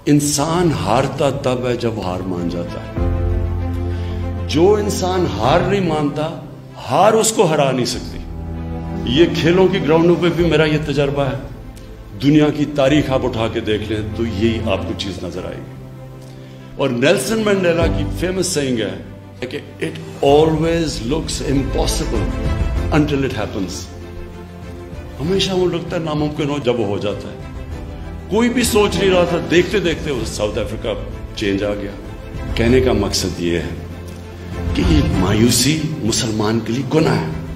इंसान हारता तब है जब हार मान जाता है। जो इंसान हार नहीं मानता, हार उसको हरा नहीं सकती। ये खेलों की ग्राउंडों पे भी मेरा ये तजर्बा है। दुनिया की तारीख आप उठा के देख लें तो यही आपको चीज नजर आएगी। और नेल्सन मंडेला की फेमस सेइंग है कि it always looks impossible until it happens. हमेशा वो लगता है नामुमकिन हो जब वो हो जाता है। कोई भी सोच नहीं रहा था, देखते देखते वो साउथ अफ्रीका चेंज आ गया। कहने का मकसद ये है कि ये मायूसी मुसलमान के लिए गुनाह है।